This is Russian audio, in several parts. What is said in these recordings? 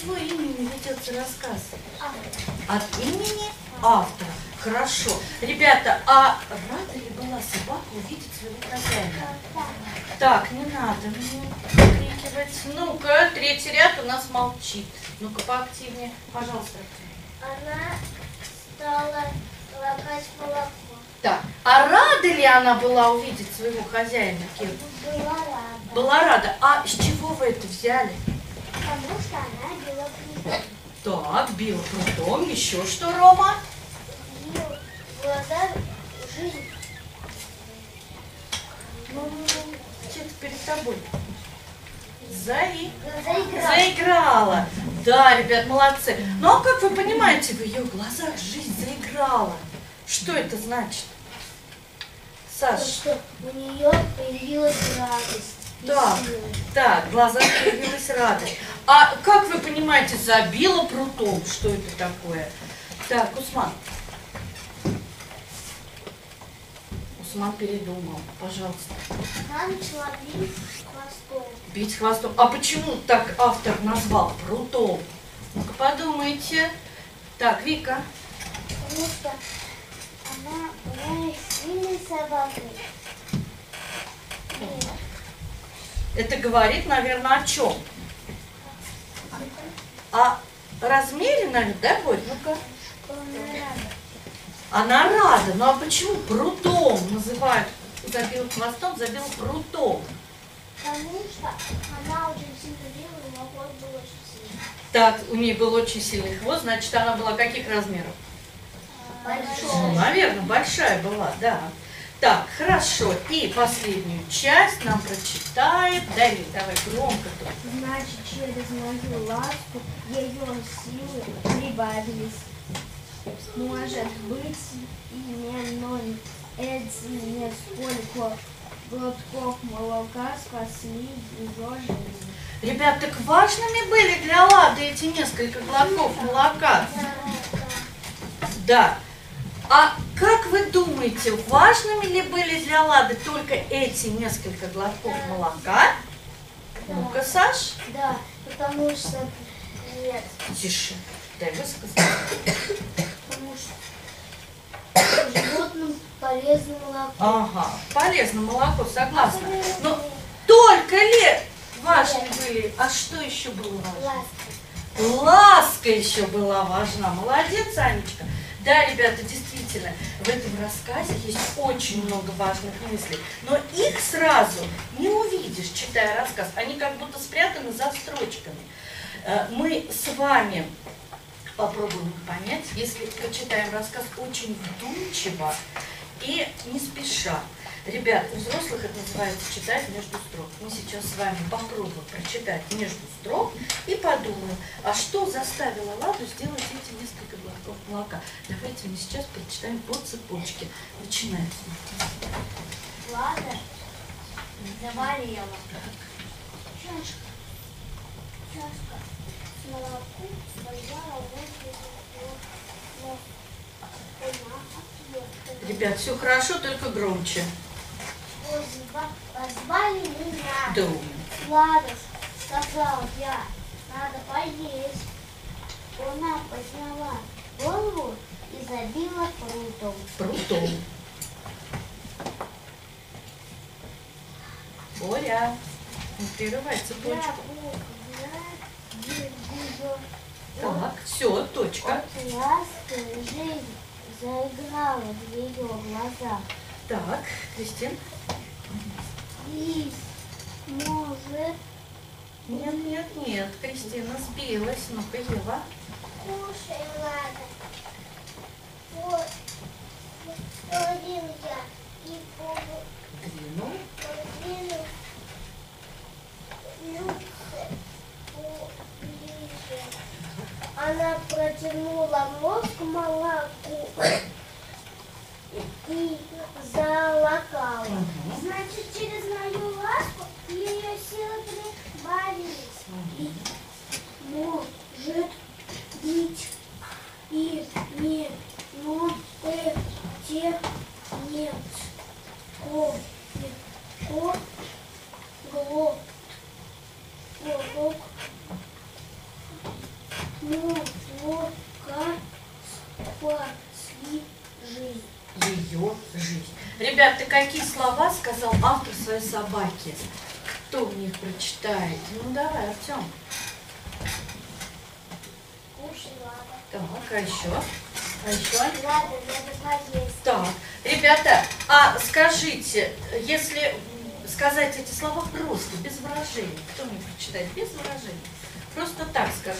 чьего имени ведется рассказ? От имени автора. Хорошо. Ребята, а рада ли была собака увидеть своего хозяина? Так, не надо мне крикивать. Ну-ка, третий ряд у нас молчит. Ну-ка, поактивнее, пожалуйста. Она стала лакать молоко. Так, а рада ли она была увидеть своего хозяина, Кир? Была рада. Была рада. А с чего вы это взяли? Потому что она била прутом. Так, била прутом. Еще что, Рома? Била в глаза жизнь. Ну, что-то перед тобой. Заиграла. Заиграла. Да, ребят, молодцы. Ну, а как вы понимаете, в ее глазах жизнь заиграла? Что это значит? Саш. Что у нее появилась радость. Так, так, в глазах появилась радость. А как вы понимаете, забила прутом? Что это такое? Так, Усман. Усман передумал, пожалуйста. Она начала бить хвостом. Бить хвостом. А почему так автор назвал прутом? Ну-ка подумайте. Так, Вика. Потому что она была сильной собакой. Это говорит, наверное, о чем? О размере, наверное, да, Борь? Ну-ка. Она рада. Ну а почему прутом называют? Забил хвостом, забил прутом. Потому что она очень сильно била, и хвост был очень сильный. Так, у нее был очень сильный хвост, значит, она была каких размеров? Ну, наверное, большая была, да. Так, хорошо. И последнюю часть нам прочитает. Давид, давай громко тут. Значит, через мою ласку ее силы прибавились. Может быть, и не, но эти несколько глотков молока спасли ее жизнь. Ребят, так важными были для Лады эти несколько глотков молока? Да. А как вы думаете, важными ли были для Лады только эти несколько глотков молока? Да. Ну-ка, Саш. Да, потому что нет. Тише. Дай высказать. Потому что животным полезно молоко. Ага, полезно молоко, согласна. Но только ли важны были? А что еще было важно? Ласка. Ласка еще была важна. Молодец, Анечка. Да, ребята, действительно, в этом рассказе есть очень много важных мыслей, но их сразу не увидишь, читая рассказ. Они как будто спрятаны за строчками. Мы с вами попробуем их понять, если прочитаем рассказ очень вдумчиво и не спеша. Ребят, у взрослых это называется читать между строк. Мы сейчас с вами попробуем прочитать между строк и подумаем, а что заставило Ладу сделать эти несколько глотков молока. Давайте мы сейчас прочитаем по цепочке. Начинаем. Лада заболела. Чашка с молоком стояла возле него. Ребят, все хорошо, только громче. Позвали меня. Да. Лада, сказал я, надо поесть. Она подняла голову и забила прутом. Прутом. Боря, не прерывай цепочку. Так, все, точка. От ласки жизнь заиграла в ее глазах. Так, Кристин. Лис, может, Нет, Кристина сбилась. Ну-ка, Ева. кушай, Лада. Вот, половину я и Двинул. половину Люксы поближе. Она протянула нос к молоку и залакала. Значит, через мою ласку ее силы прибавились. И может быть и не, но этих нет. спасли жизнь. Ее жизнь. Ребята, какие слова сказал автор своей собаке? Кто в них прочитает? Ну давай, Артем. Кушай, Лада. Так, а еще? А еще? Лада, надо поесть. Так, ребята, а скажите, если сказать эти слова просто, без выражений, кто мне прочитает без выражений? Просто так скажем.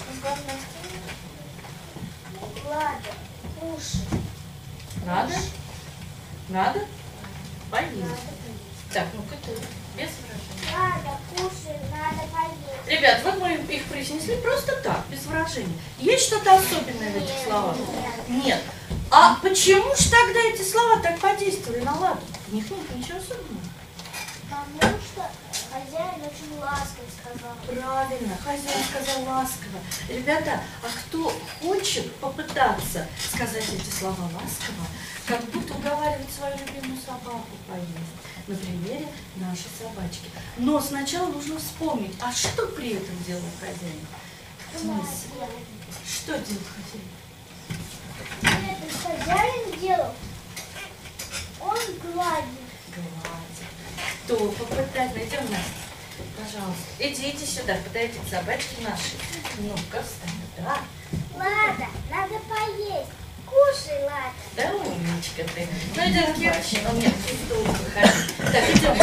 Лада, кушай. Надо? Надо? Поесть. Надо поесть. Так, ну-ка ты, без выражений. Лада, кушай, надо поесть. Ребят, вот мы их произнесли просто так, без выражений. Есть что-то особенное в этих словах? Нет. А почему же тогда эти слова так подействовали на Ладу? В них нет ничего особенного. Потому что хозяин очень ласково сказал. Правильно, хозяин сказал ласково. Ребята, а кто хочет попытаться сказать эти слова ласково, как будто уговаривать свою любимую собаку поесть? На примере нашей собачки. Но сначала нужно вспомнить, а что при этом делал хозяин? Мысль. Что делал хозяин? Это хозяин делал. Он гладит. Гладит. Кто попытать? Найдем Настя. Пожалуйста. Иди сюда, подойди к собачке нашей. Ну-ка, встань. Да. Лада, надо поесть. Кушай, Лада. Да, умничка ты. Ну, идем, Кирочка. Нет, в стол выходи. Так, идем.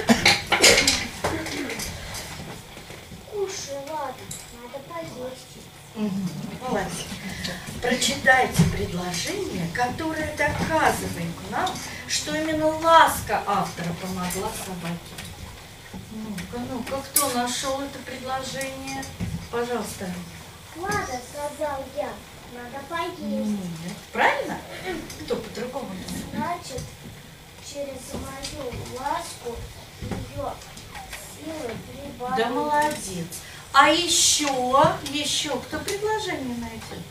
Кушай, Лада, надо поесть. Угу, молодец. Прочитайте предложение, которое доказывает нам, что именно ласка автора помогла собаке. Ну-ка, кто нашел это предложение? Пожалуйста. Лада, сказал я, надо поесть. Нет. Правильно? Кто по-другому? Значит, через мою ласку ее силы прибавили. Да молодец. А еще кто предложение найдет?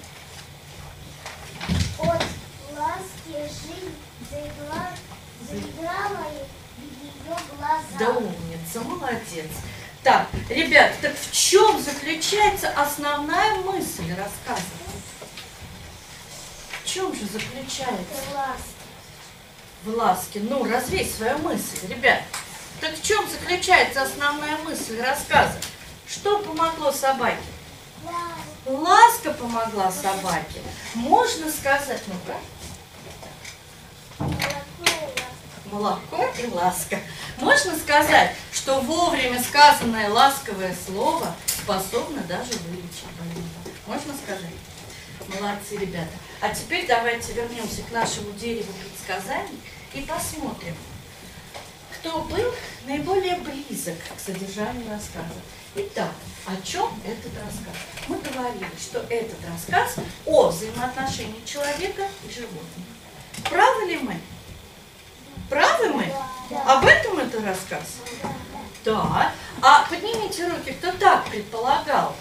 От ласки жизнь заиграла в ее глаза. Да умница, молодец. Так, ребят, так в чем заключается основная мысль рассказа? В чем же заключается? Это ласка. В ласке. Ну, развей свою мысль, ребят. Так в чем заключается основная мысль рассказа? Что помогло собаке? Ласка помогла собаке. Можно сказать, ну-ка, молоко и ласка. Можно сказать, что вовремя сказанное ласковое слово способно даже вылечить больного. Можно сказать? Молодцы, ребята. А теперь давайте вернемся к нашему дереву предсказаний и посмотрим, кто был наиболее близок к содержанию рассказа. Итак, о чем этот рассказ? Мы говорили, что этот рассказ о взаимоотношении человека и животных. Правы ли мы? Правы мы? Об этом это рассказ? Да. А поднимите руки, кто так предполагал?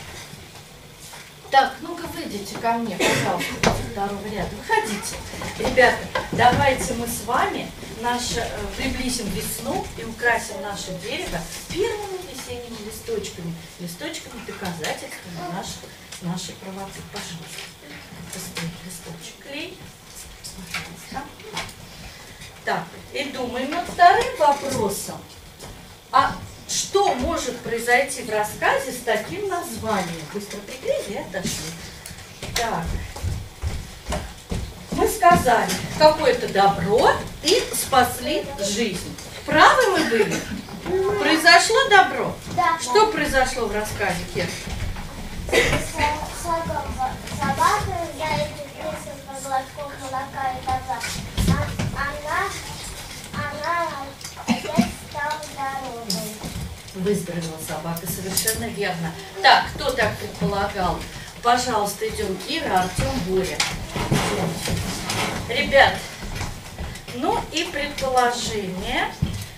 Так, ну-ка выйдите ко мне, пожалуйста, со второго ряда. Выходите. Ребята, давайте мы с вами приблизим весну и украсим наше дерево первыми весенними листочками. Листочками доказательствами нашей правоты. Пожалуйста. Быстрее листочек. Клей. Пожалуйста. Так, и думаем над вторым вопросом. А что может произойти в рассказе с таким названием? Быстро приклеили и отошли. Так. Мы сказали, какое-то добро и спасли жизнь. Правы мы были? Произошло добро? Да. Что произошло в рассказе, Кир? Собака за этих несколько глотков молока и коза. Она опять стала здоровой. Выздоровела собака, совершенно верно. Так, кто так предполагал? Пожалуйста, идем Кира, Артем, Боря. Ребят, ну и предположение.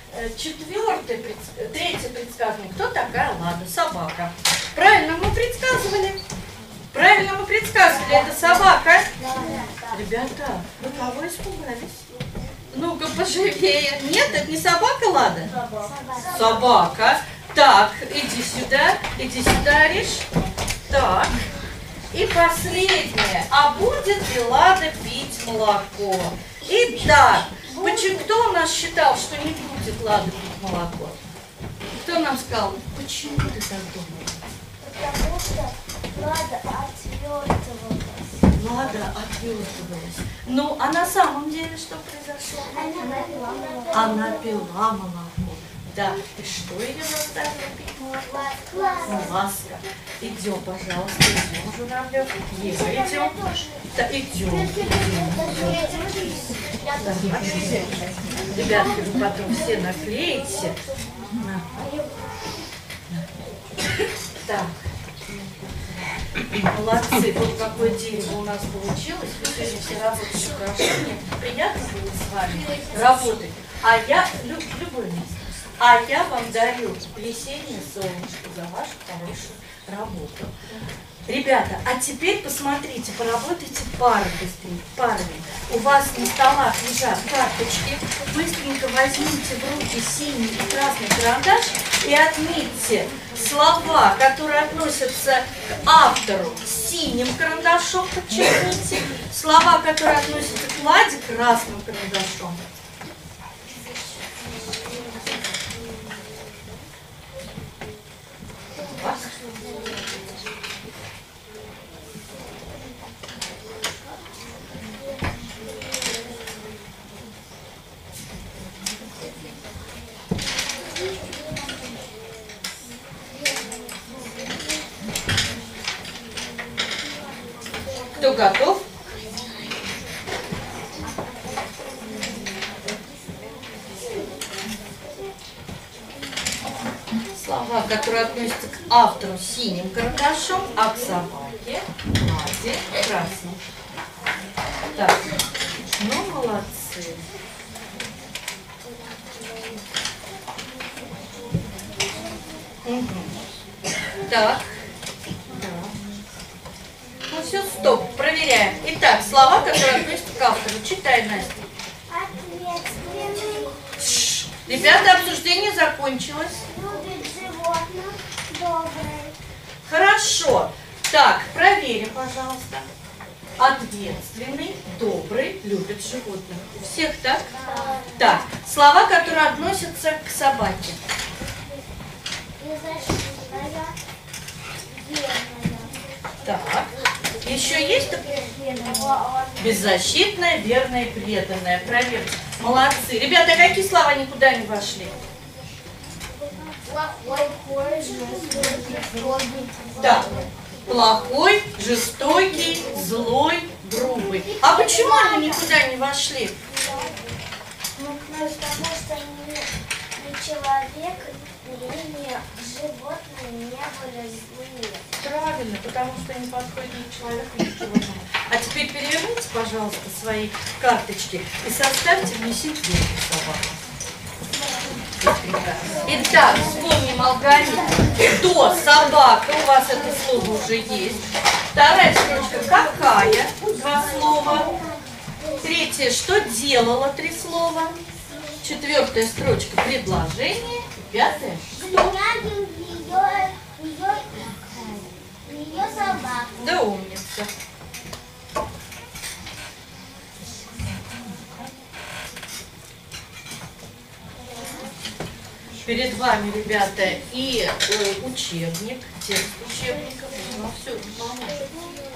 Третье предсказание. Кто такая Лада? Собака. Правильно мы предсказывали. Правильно мы предсказывали. Это собака. Ребята, вы кого испугались? Ну-ка, поживее. Нет, это не собака, Лада? Собака. Так, иди сюда, Ариш. Так, И последнее. А будет ли Лада пить молоко? Итак, кто у нас считал, что не будет Лада пить молоко? Кто нам сказал, почему ты так думаешь? Потому что Лада отвертывалась. Лада отвертывалась. Ну, а на самом деле что произошло? Она пила молоко. Да. И что ее заставило пить молоко? Ласка. Идем, пожалуйста, идем, Журавлев. Идем. Да, идем. Ребятки, вы потом все наклеите. Так. Молодцы, вот какое дерево у нас получилось. Вы сегодня все работали хорошо. Мне приятно было с вами работать. А я, любое место. А я вам дарю весеннее солнышко за вашу хорошую работу. Ребята, а теперь посмотрите, поработайте парами. У вас на столах лежат карточки. Быстренько возьмите в руки синий и красный карандаш и отметьте слова, которые относятся к автору, синим карандашом подчеркните. Слова, которые относятся к Ладе, красным карандашом. Кто готов? Слова, которые относятся к автору, синим карандашом, а к собаке, Ладе, красным. Так, ну молодцы. Угу. Так. Ну все, стоп, проверяем. Итак, слова, которые относятся к автору. Читай, Настя. Ответственный. Ребята, обсуждение закончилось. Любит животных. Добрый. Хорошо. Так, проверим, пожалуйста. Ответственный, добрый, любит животных. У всех так? Так, слова, которые относятся к собаке. Беззащитная. Верная. Так. Еще есть? Беззащитная, верная и преданная. Проверьте. Молодцы. Ребята, какие слова никуда не вошли? Плохой, жестокий, Да. Плохой, жестокий, злой, грубый. А почему они никуда не вошли? потому что ни человек, ни животные не были злые. Правильно, потому что не подходит ни к человеку, ни к животному. А теперь переверните, пожалуйста, свои карточки и составьте мне симптомы собаки. Итак, вспомним алгоритм. Кто собака? У вас это слово уже есть. Вторая строчка какая? 2 слова. Третья, что делала? 3 слова. Четвертая строчка предложение. Пятая, что? Ее собака. Да умница. Перед вами, ребята, и учебник, текст учебника. Ну, все, поможет.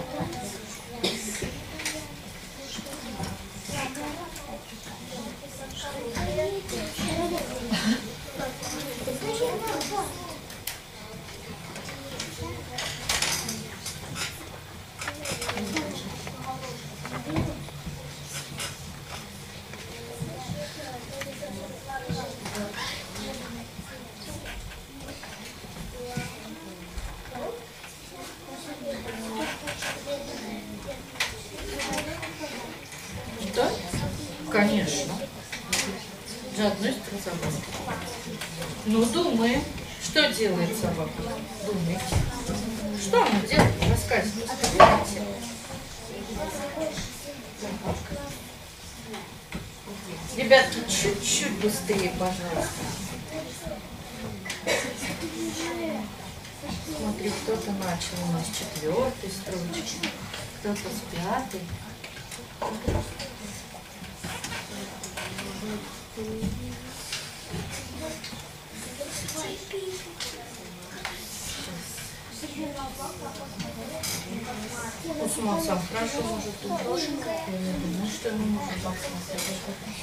Да? Конечно. Заодно и собака. Ну, думаем. Что делает собака? Думайте. Что она делает? Рассказывайте. Ребятки, чуть-чуть быстрее, пожалуйста. смотри, кто-то начал у нас с 4-й строчки, кто-то с 5-й. Усман сам хорошо может тут. Я не думаю, что ему нужно посмотреть.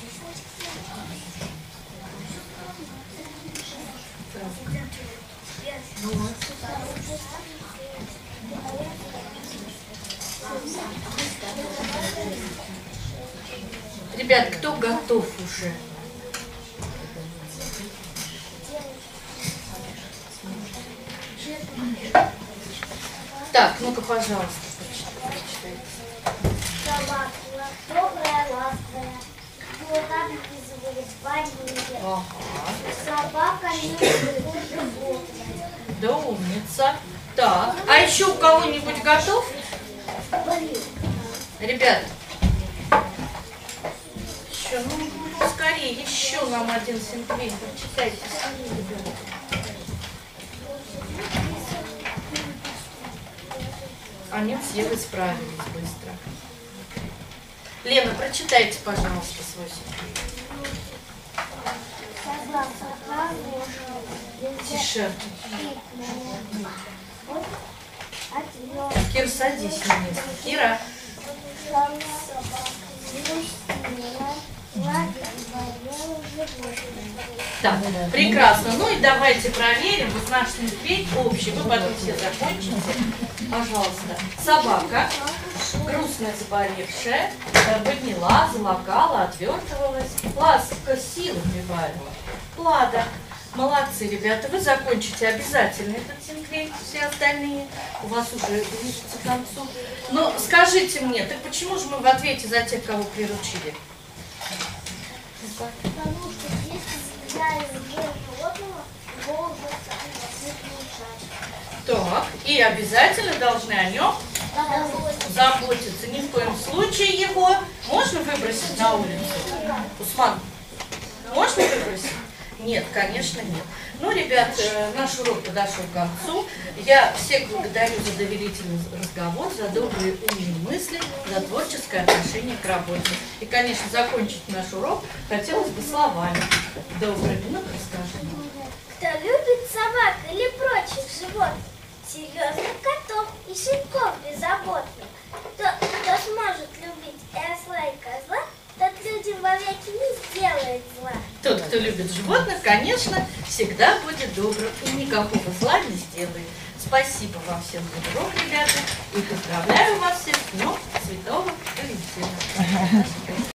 Ребят, кто готов уже? Так, ну-ка, пожалуйста, почитайте. Собака добрая, ласковая, вот описывает варенье. Ага. Собака любит животное. Да умница. Так, а еще у кого-нибудь готов? Ребят, еще, ну, скорее, еще нам один синтвейн. Прочитайте. Они все вы справились быстро. Лена, прочитайте, пожалуйста, свой синтвейн. Собака хорошая. Тише. Вот ответ. Кир, садись на место. Кира. Так, прекрасно. Ну и давайте проверим. Вот наш синтвейн общий. Вы потом все закончите. Пожалуйста. Собака, грустная, заболевшая, подняла, залакала, отвертывалась. Ласка силы прибавила. Лада. Молодцы, ребята. Вы закончите обязательно этот синтвейн, все остальные. У вас уже близится к концу. Но скажите мне, так почему же мы в ответе за тех, кого приручили? Потому что если я люблю животного, его уже не получать. Так, и обязательно должны о нем заботиться. Ни в коем случае его можно выбросить на улицу? Усман, можно выбросить? Нет, конечно, нет. Ну, ребят, наш урок подошел к концу. Я всех благодарю за доверительный разговор, за добрые умные мысли, за творческое отношение к работе. И, конечно, закончить наш урок хотелось бы словами. Добрыми, ну расскажи. Кто любит собак или прочих животных, серьезных котов и щенков беззаботных, кто сможет любить и осла, и козла, тот людям вовеки не сделает зла. Тот, кто любит животных, конечно, всегда будет добрым и никакого зла не сделает. Спасибо вам всем за урок, ребята, и поздравляю вас всех с Днем Святого Валентина.